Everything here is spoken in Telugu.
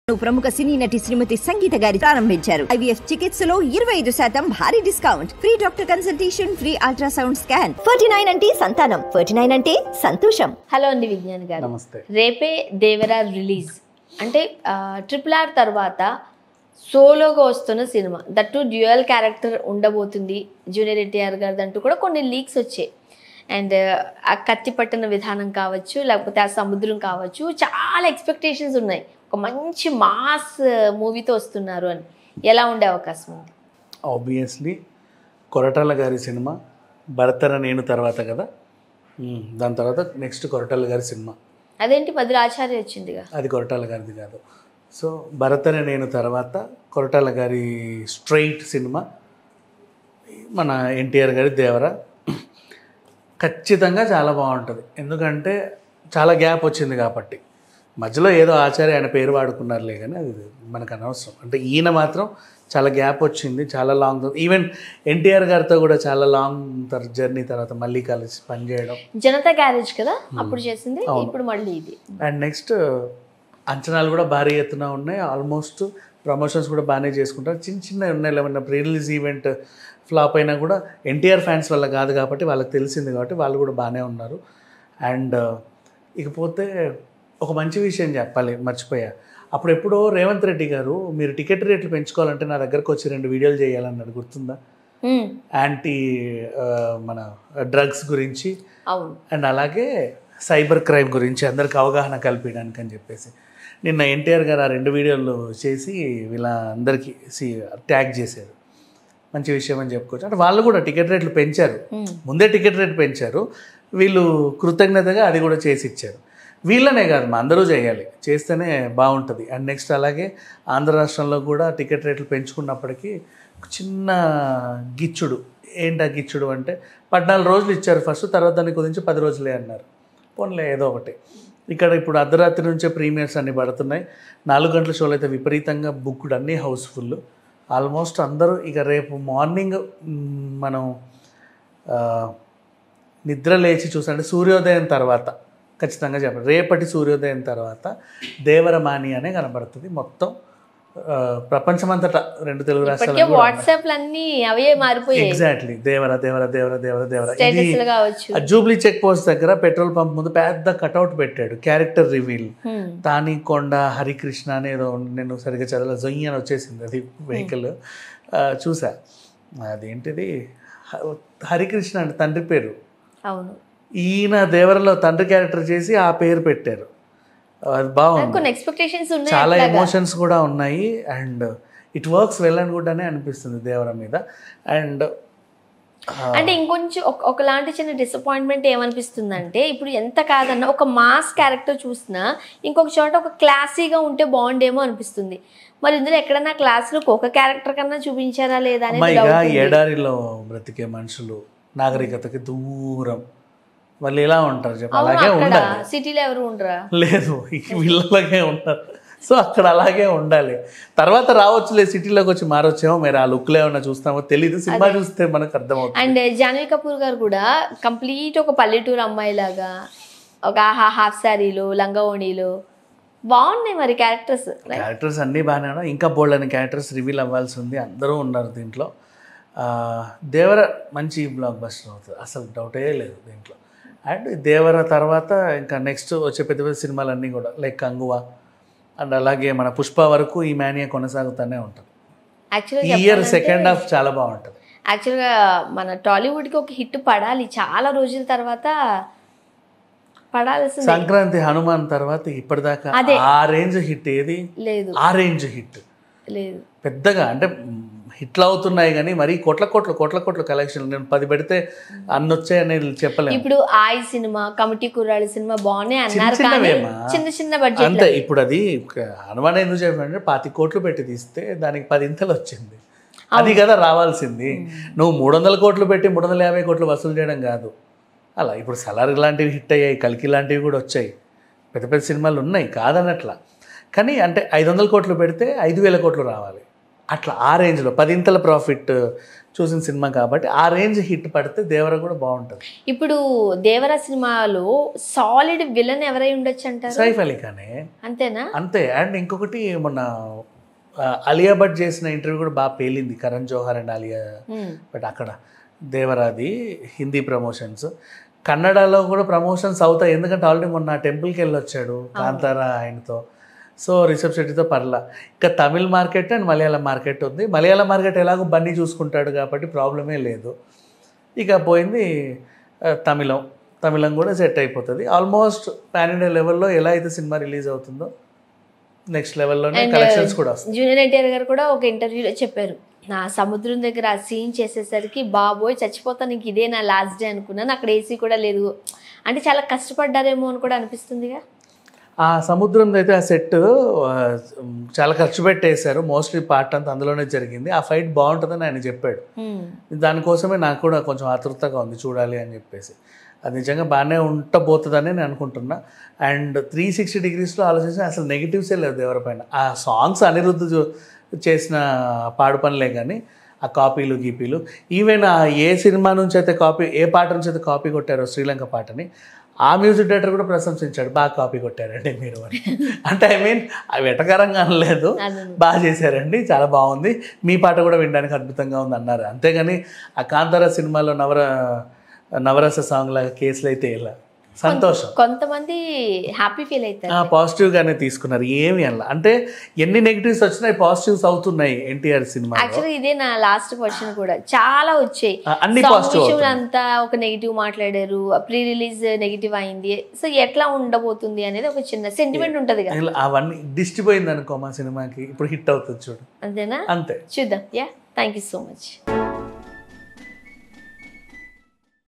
ప్రముఖ సినీ నటి శ్రీమతి సంగీత గారి ప్రారంభించారు. IVF చికిత్సలో 25% భారీ discount, free doctor consultation, free ultrasound scan. 49 అంటే సంతానం, 49 అంటే సంతోషం. హలో అండి విజ్ఞాన్ గారు. నమస్తే. రేపే దేవరా రిలీజ్ అంటే RRR తర్వాత సోలోగా వస్తున్న సినిమా, దట్టు డ్యూయల్ క్యారెక్టర్ ఉండబోతుంది జూనియర్ ఎన్టీఆర్ గారిది అంటూ కూడా కొన్ని లీక్స్ వచ్చాయి. అండ్ ఆ కత్తి పట్టిన విధానం కావచ్చు, లేకపోతే ఆ సముద్రం కావచ్చు, చాలా ఎక్స్పెక్టేషన్స్ ఉన్నాయి. ఒక మంచి మాస్ మూవీతో వస్తున్నారు అని. ఎలా ఉండే అవకాశం ఉంది? ఆబ్వియస్లీ కొరటాల గారి సినిమా భరతర నేను తర్వాత కదా, దాని తర్వాత నెక్స్ట్ కొరటాల గారి సినిమా. అదేంటి మధ్యలో ఆచార్య వచ్చిందిగా? అది కొరటాల గారిది కాదు. సో భరతర నేను తర్వాత కొరటాల గారి స్ట్రైట్ సినిమా మన ఎన్టీఆర్ గారి దేవర ఖచ్చితంగా చాలా బాగుంటుంది. ఎందుకంటే చాలా గ్యాప్ వచ్చింది కాబట్టి. మధ్యలో ఏదో ఆచార్య ఆయన పేరు వాడుకున్నారులే కానీ అది మనకు అనవసరం. అంటే ఈయన మాత్రం చాలా గ్యాప్ వచ్చింది, చాలా లాంగ్. ఈవెన్ ఎన్టీఆర్ గారితో కూడా చాలా లాంగ్ జర్నీ తర్వాత మళ్ళీ కలిసి పనిచేయడం. జనతా గ్యారేజ్ కదా అప్పుడు చేసింది, ఇప్పుడు మళ్ళీ ఇది. అండ్ నెక్స్ట్ అంచనాలు కూడా భారీ ఎత్తున ఉన్నాయి. ఆల్మోస్ట్ ప్రమోషన్స్ కూడా బాగానే చేసుకుంటారు. చిన్న చిన్న ఉన్నాయి. ఏమన్నా ప్రీ రిలీజ్ ఈవెంట్ ఫ్లాప్ అయినా కూడా ఎన్టీఆర్ ఫ్యాన్స్ వల్ల కాదు కాబట్టి వాళ్ళకి తెలిసింది కాబట్టి వాళ్ళు కూడా బాగానే ఉన్నారు. అండ్ ఇకపోతే ఒక మంచి విషయం చెప్పాలి, మర్చిపోయా. అప్పుడు ఎప్పుడో రేవంత్ రెడ్డి గారు మీరు టికెట్ రేట్లు పెంచుకోవాలంటే నా దగ్గరకు వచ్చి 2 వీడియోలు చేయాలన్నాడు, గుర్తుందా? యాంటీ మన డ్రగ్స్ గురించి అండ్ అలాగే సైబర్ క్రైమ్ గురించి అందరికి అవగాహన కల్పించడానికి అని చెప్పేసి నిన్న ఎన్టీఆర్ గారు ఆ 2 వీడియోలు చేసి వీళ్ళ అందరికీ ట్యాగ్ చేశారు. మంచి విషయం అని చెప్పుకోవచ్చు. అంటే వాళ్ళు కూడా టికెట్ రేట్లు పెంచారు, ముందే టికెట్ రేట్లు పెంచారు. వీళ్ళు కృతజ్ఞతగా అది కూడా చేసి ఇచ్చారు. వీళ్ళనే కాదు, మా అందరూ చేయాలి, చేస్తేనే బాగుంటుంది. అండ్ నెక్స్ట్ అలాగే ఆంధ్ర రాష్ట్రంలో కూడా టికెట్ రేట్లు పెంచుకున్నప్పటికీ చిన్న గిచ్చుడు. ఏంటి ఆ గిచ్చుడు అంటే 14 రోజులు ఇచ్చారు ఫస్ట్, తర్వాత దాన్ని కుదించి 10 రోజులే అన్నారు. పోన్లే ఏదో ఒకటి. ఇక్కడ ఇప్పుడు అర్ధరాత్రి నుంచే ప్రీమియర్స్ అన్నీ పడుతున్నాయి. 4 గంటల షోలు అయితే విపరీతంగా బుక్డ్, అన్నీ హౌస్ఫుల్ ఆల్మోస్ట్ అందరూ. ఇక రేపు మార్నింగ్ మనం నిద్ర లేచి చూసంటే సూర్యోదయం తర్వాత ఖచ్చితంగా చెప్పండి, రేపటి సూర్యోదయం తర్వాత దేవరమాని అనే కనబడుతుంది. మొత్తం ప్రపంచమంతటా 2 తెలుగు రాష్ట్రాలు వాట్సాప్ అన్ని అవే మారిపోయాయి. Exactly Devara Devara Devara Devara Devara. Jubilee check post దగ్గర పెట్రోల్ పంప్ ముందు పెద్ద కటౌట్ పెట్టాడు, క్యారెక్టర్ రివీల్. తానికొండ హరికృష్ణ అనేదో, నేను సరిగ్గా చదవలేదు, జొయ్యి అని వచ్చేసింది అది వెహికల్. చూసా, అదేంటిది హరికృష్ణ అంటే తండ్రి పేరు. అవును, ఈయన దేవరలో తండ్రి క్యారెక్టర్ చేసి ఆ పేరు పెట్టారు. అది బాగుంది, చాలా ఎమోషన్స్ కూడా ఉన్నాయి. And it works well and good అనే అనిపిస్తుంది దేవర మీద. అండ్ అంటే ఇంకొంచెం ఒకలాంటి చిన్న డిసప్పాయింట్మెంట్ ఏమనిపిస్తుంది అంటే, ఇప్పుడు ఎంత కాదన్నా ఒక మాస్ క్యారెక్టర్ చూసినా ఇంకొక చోట ఒక క్లాసీగా ఉంటే బాగుండేమో అనిపిస్తుంది. మరి ఇందులో ఎక్కడన్నా క్లాసులో ఒక క్యారెక్టర్ కన్నా చూపించారా లేదా అనేది. ఎడారిలో బ్రతికే మనుషులు నాగరికతకి దూరం, వాళ్ళు ఎలా ఉంటారు చెప్పి అలాగే ఉండాలి. సిటీలో ఎవరు ఉండరా? లేదు, వీళ్ళలాగే ఉంటారు. సో అక్కడ అలాగే ఉండాలి. తర్వాత రావచ్చులే, సిటీలోకి వచ్చి మారొచ్చేమో, మీరు ఆ లుక్లో ఏమన్నా చూస్తామో తెలియదు, సినిమా చూస్తే మనకు అర్థమవుతుంది. అండ్ జాన్వీ కపూర్ గారు కూడా కంప్లీట్ ఒక పల్లెటూరు అమ్మాయి లాగా, ఒక హాఫ్ శారీలు, లంగావోణీలు బాగున్నాయి. మరి క్యారెక్టర్స్ అన్నీ బాగానే ఉన్నాయి. ఇంకా బోల్డ్ అని క్యారెక్టర్స్ రివీల్ అవ్వాల్సి ఉంది. అందరూ ఉన్నారు దీంట్లో. దేవర మంచి బ్లాక్ బస్టర్ అవుతుంది, అసలు డౌటే లేదు దీంట్లో. అండ్ దేవర తర్వాత ఇంకా నెక్స్ట్ వచ్చే పెద్ద పెద్ద సినిమాలన్నీ కూడా లైక్ కంగువా అండ్ అలాగే మన పుష్ప వరకు ఈ మేనియా కొనసాగుతూనే ఉంటుంది. ఈ ఇయర్ సెకండ్ హాఫ్ చాలా బాగుంటుంది. యాక్చువల్గా మన టాలీవుడ్కి ఒక హిట్ పడాలి, చాలా రోజుల తర్వాత పడాల్సింది. సంక్రాంతి హనుమాన్ తర్వాత ఇప్పటిదాకా ఆ రేంజ్ హిట్ ఏది లేదు. ఆ రేంజ్ హిట్ లేదు పెద్దగా. అంటే హిట్లు అవుతున్నాయి కానీ మరి కోట్ల కలెక్షన్. నేను 10 పెడితే అన్ని వచ్చాయి అనేది చెప్పలేము. ఇప్పుడు ఆయి సినిమా, కమిటీ కుర్రాడి సినిమా బాగున్నాయి అన్నారు, చిన్న బడ్జెట్ అంతే. ఇప్పుడు అది హనుమాన్ ఎందుకు చెప్పాలంటే 20 కోట్లు పెట్టి తీస్తే దానికి 10 ఇంతలు వచ్చింది. అది కదా రావాల్సింది. నువ్వు 300 కోట్లు పెట్టి 350 కోట్లు వసూలు చేయడం కాదు. అలా ఇప్పుడు సలార్ లాంటివి హిట్ అయ్యాయి, కల్కి లాంటివి కూడా వచ్చాయి, పెద్ద పెద్ద సినిమాలు ఉన్నాయి కాదన్నట్లా. కానీ అంటే 500 కోట్లు పెడితే 5,000 కోట్లు రావాలి. అట్లా ఆ రేంజ్లో 10 ప్రాఫిట్ చూసిన సినిమా కాబట్టి ఆ రేంజ్ హిట్ పడితే దేవర కూడా బాగుంటుంది. ఇప్పుడు దేవరా సినిమాలో సాలిడ్ విలన్ ఎవరై ఉండొచ్చు అంటారు? సైఫ్ అలీ ఖానే. అంతేనా? అంతే. అండ్ ఇంకొకటి మొన్న అలియా భట్ చేసిన ఇంటర్వ్యూ కూడా బాగా పేలింది, కరణ్ జోహర్ అండ్ అలియా భట్. అక్కడ దేవరాది హిందీ ప్రమోషన్స్, కన్నడలో కూడా ప్రమోషన్స్ అవుతాయి, ఎందుకంటే ఆల్రెడీ మొన్న టెంపుల్కి వెళ్ళి వచ్చాడు కాంతారా ఆయనతో. సో రిషబ్ శెట్టితో పర్లా. ఇంకా Tamil market and Malayalam market ఉంది. మలయాళం మార్కెట్ ఎలాగో బన్నీ చూసుకుంటాడు కాబట్టి ప్రాబ్లమే లేదు. ఇక పోయింది తమిళం కూడా సెట్ అయిపోతుంది. ఆల్మోస్ట్ పాన్ ఇండియా లెవెల్లో ఎలా అయితే సినిమా రిలీజ్ అవుతుందో నెక్స్ట్ లెవెల్లోనే కలెక్షన్స్ కూడా వస్తాయి. జూనియర్ ఎన్టీఆర్ గారు కూడా ఒక ఇంటర్వ్యూలో చెప్పారు, నా సముద్రం దగ్గర ఆ సీన్ చేసేసరికి బాబోయ్ చచ్చిపోతాను, ఇంక ఇదే నా లాస్ట్ డే అనుకున్నాను, అక్కడ ఏసీ కూడా లేదు అంటే చాలా కష్టపడ్డారేమో అని కూడా అనిపిస్తుందిగా. ఆ సముద్రం అయితే ఆ సెట్ చాలా ఖర్చు పెట్టేశారు, మోస్ట్లీ పార్ట్ అంతా అందులోనే జరిగింది. ఆ ఫైట్ బాగుంటుందని ఆయన చెప్పాడు. దానికోసమే నాకు కూడా కొంచెం ఆతృతగా ఉంది చూడాలి అని చెప్పేసి. అది నిజంగా బాగానే ఉండబోతుందని నేను అనుకుంటున్నా. అండ్ 360 degreesలో ఆలోచించి అసలు నెగిటివ్సే లేవు దేవర పైన. ఆ సాంగ్స్ అనిరుద్ధ్ చేసిన పాడు పనులే కానీ ఆ కాపీలు గీపీలు, ఈవెన్ ఏ సినిమా నుంచి అయితే కాపీ, ఏ పాట నుంచి అయితే కాపీ కొట్టారో శ్రీలంక పాటని, ఆ మ్యూజిక్ డైరెక్టర్ కూడా ప్రశంసించాడు, బాగా కాపీ కొట్టారండి మీరు అని. అంటే ఐ మీన్ అవి ఎటకరంగా అనలేదు, బాగా చేశారండి, చాలా బాగుంది, మీ పాట కూడా వినడానికి అద్భుతంగా ఉంది అన్నారు. అంతేగాని ఆ కాంతారా సినిమాలో నవరస సాంగ్ లాగా కేసులు అయితే ఇలా సంతోషం. కొంతమంది హ్యాపీ ఫీల్ అవుతారు, పాజిటివ్గానే తీసుకున్నారు. ఏమి అలా అంటే ఎన్ని నెగిటివ్స్ వచ్చినాయి పాజిటివ్స్ అవుతున్నాయి ఎన్టీఆర్ సినిమా. యాక్చువల్లీ ఇదే నా లాస్ట్ క్వశ్చన్ కూడా, చాలా వచ్చాయి అన్ని పాజిటివ్, అంతా ఒక నెగిటివ్ మాట్లాడారు, ప్రీ రిలీజ్ నెగిటివ్ అయింది, సో ఎట్లా ఉండబోతుంది అనేది ఒక చిన్న సెంటిమెంట్ ఉంటది కదా. అవన్నీ దిష్టి పోయింది అనుకో మా సినిమాకి, ఇప్పుడు హిట్ అవుతుంది చూడు, అంతేనా? అంతే. చూద్దాం. Yeah, thank you so much.